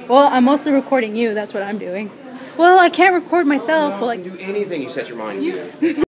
Well, I'm mostly recording you. That's what I'm doing. Well, I can't record myself. Well, You can do anything you set your mind to.